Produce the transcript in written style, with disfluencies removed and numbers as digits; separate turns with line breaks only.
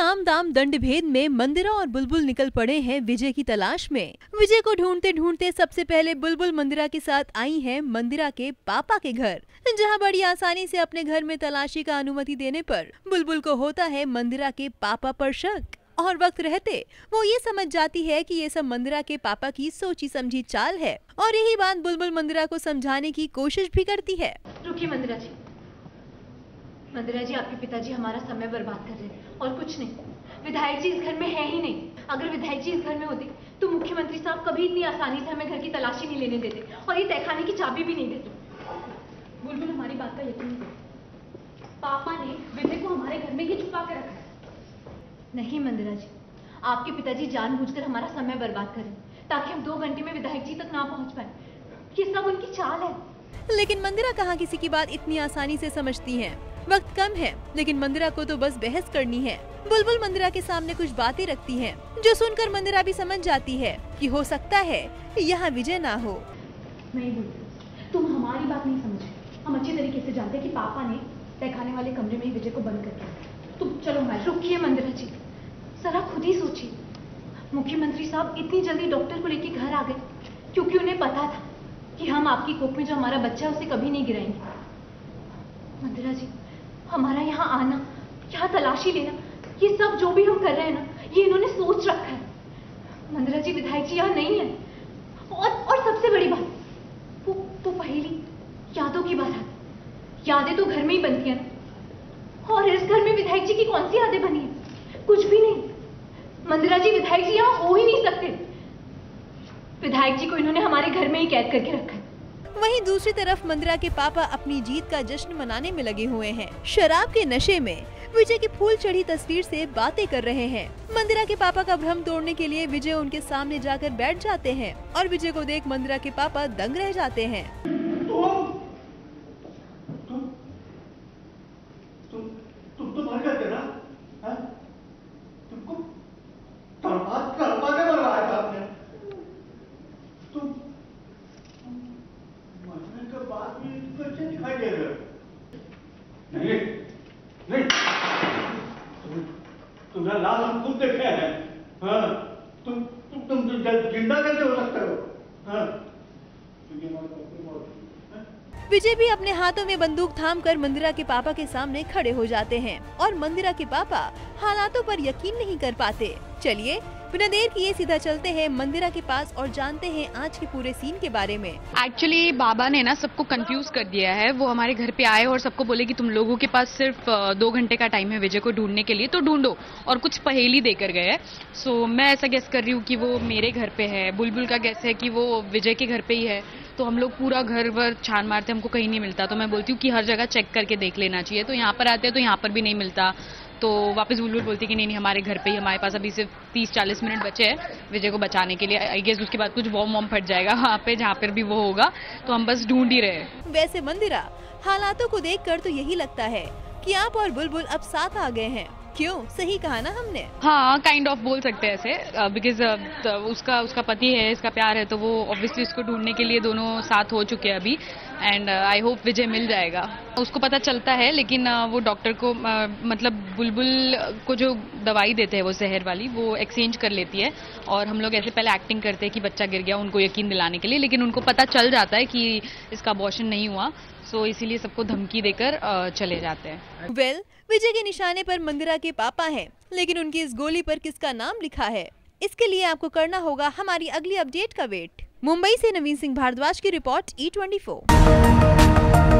साम दाम दंड भेद में मंदिरा और बुलबुल निकल पड़े हैं विजय की तलाश में। विजय को ढूंढते ढूंढते सबसे पहले बुलबुल मंदिरा के साथ आई हैं मंदिरा के पापा के घर, जहां बड़ी आसानी से अपने घर में तलाशी का अनुमति देने पर बुलबुल को होता है मंदिरा के पापा पर शक, और वक्त रहते वो ये समझ जाती है कि ये सब मंदिरा के पापा की सोची समझी चाल है, और यही बात बुलबुल मंदिरा को समझाने की कोशिश भी करती है।
रुकिए मंदिरा जी, आपके पिताजी हमारा समय बर्बाद कर रहे हैं और कुछ नहीं। विधायक जी इस घर में है ही नहीं। अगर विधायक जी इस घर में होते तो मुख्यमंत्री साहब कभी इतनी आसानी से हमें घर की तलाशी नहीं लेने देते और ये तहखाने की चाबी भी नहीं देते। बुलबुल हमारी बात का यकीन करो, पापा ने विजय को हमारे घर में ही छुपा कर रखा है। नहीं मंदिरा जी, आपके पिताजी जानबूझकर हमारा समय बर्बाद करें ताकि हम 2 घंटे में विधायक जी तक ना पहुंच पाए। ये सब उनकी चाल है।
लेकिन मंदिरा कहाँ किसी की बात इतनी आसानी से समझती हैं। वक्त कम है, लेकिन मंदिरा को तो बस बहस करनी है। बुलबुल मंदिरा के सामने कुछ बातें रखती हैं, जो सुनकर मंदिरा भी समझ जाती है कि हो सकता है यहाँ विजय ना हो।
नहीं बुलबुल, तुम हमारी बात नहीं समझे। हम अच्छी तरीके से जानते हैं कि पापा ने तहखाने वाले कमरे में ही विजय को बंद कर दिया। तुम चलो मैं रुकिए मंदिरा जी, जरा खुद ही सोचिए। मुख्यमंत्री साहब इतनी जल्दी डॉक्टर को लेकर घर आ गए क्योंकि उन्हें पता था कि हम आपकी कोख में जो हमारा बच्चा है उसे कभी नहीं गिराएंगे। मंदिरा जी, हमारा यहाँ आना, यहाँ तलाशी लेना, ये सब जो भी हम कर रहे हैं ना, ये इन्होंने सोच रखा है। मंदिरा जी, विधायक जी यहाँ नहीं है। और सबसे बड़ी बात, वो पहेली यादों की बात है। यादें तो घर में ही बनती है ना, और इस घर में विधायक जी की कौन सी यादें बनी है? कुछ भी नहीं। मंदिरा जी, विधायक जी यहाँ हो ही नहीं सकते। विधायक जी को इन्होंने हमारे घर में ही कैद करके रखा है।
वहीं दूसरी तरफ मंदिरा के पापा अपनी जीत का जश्न मनाने में लगे हुए हैं। शराब के नशे में विजय की फूल चढ़ी तस्वीर से बातें कर रहे हैं। मंदिरा के पापा का भ्रम तोड़ने के लिए विजय उनके सामने जाकर बैठ जाते हैं, और विजय को देख मंदिरा के पापा दंग रह जाते हैं।
तुम तो मर गए थे ना? तुमको तड़पाने मरवाया था आपने। तुम मरने के बाद भी कैसे दिखाई दे रहे हो? नहीं, तुम्हारा लाल हम खुद देखे हैं। हाँ, तुम जिंदा कैसे हो सकते हो? हाँ,
विजय भी अपने हाथों में बंदूक थामकर मंदिरा के पापा के सामने खड़े हो जाते हैं, और मंदिरा के पापा हालातों पर यकीन नहीं कर पाते। चलिए बिना देर किए सीधा चलते हैं मंदिरा के पास और जानते हैं आज के पूरे सीन के बारे में।
एक्चुअली बाबा ने ना सबको कंफ्यूज कर दिया है। वो हमारे घर पे आए और सबको बोले कि तुम लोगों के पास सिर्फ 2 घंटे का टाइम है विजय को ढूंढने के लिए, तो ढूंढो, और कुछ पहेली देकर गए हैं। सो मैं ऐसा गेस कर रही हूँ कि वो मेरे घर पे है। बुलबुल का गेस है कि वो विजय के घर पे ही है। तो हम लोग पूरा घर भर छान मारते, हमको कहीं नहीं मिलता। तो मैं बोलती हूँ कि हर जगह चेक करके देख लेना चाहिए। तो यहाँ पर आते हैं तो यहाँ पर भी नहीं मिलता। तो वापस बुलबुल बोलती कि नहीं, हमारे घर पे ही, हमारे पास अभी सिर्फ 30-40 मिनट बचे हैं विजय को बचाने के लिए। आई गेस उसके बाद कुछ बॉम्ब फट जाएगा वहाँ पे, जहाँ पर भी वो होगा। तो हम बस ढूंढ ही रहे।
वैसे मंदिरा, हालातों को देखकर तो यही लगता है कि आप और बुलबुल अब साथ आ गए हैं। क्यों, सही कहा ना हमने?
हाँ, काइंड ऑफ बोल सकते हैं ऐसे, बिकॉज उसका पति है, इसका प्यार है, तो वो ऑब्वियसली उसको ढूंढने के लिए दोनों साथ हो चुके हैं अभी। एंड आई होप विजय मिल जाएगा। उसको पता चलता है, लेकिन वो डॉक्टर को मतलब बुलबुल को जो दवाई देते हैं वो जहर वाली, वो एक्सचेंज कर लेती है। और हम लोग ऐसे पहले एक्टिंग करते हैं कि बच्चा गिर गया, उनको यकीन दिलाने के लिए, लेकिन उनको पता चल जाता है कि इसका अबॉर्शन नहीं हुआ। सो इसीलिए सबको धमकी देकर चले जाते हैं।
विजय के निशाने पर मंदिरा के पापा हैं, लेकिन उनकी इस गोली पर किसका नाम लिखा है, इसके लिए आपको करना होगा हमारी अगली अपडेट का वेट। मुंबई से नवीन सिंह भारद्वाज की रिपोर्ट, E24।